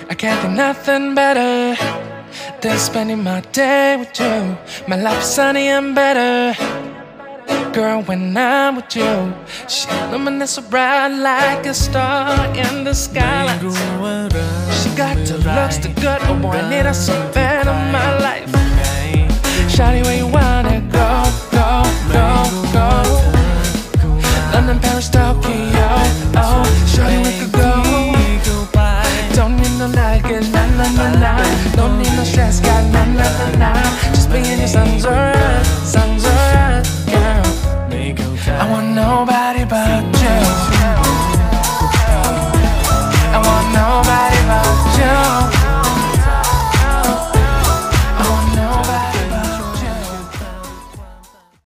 I can't think nothing better than spending my day with you. My life's sunny and better, girl, when I'm with you. She luminous so bright like a star in the sky. She got the looks, the good, oh boy, I need her so bad in my life. Shawty, where you wanna go, go, go, go? London, Paris, Tokyo, oh, shawty, we could go. Don't need no luggage, nah, nah, nah, nah. Don't need no stress, got nah, nah, nah, nah. Just be in your sun's alright.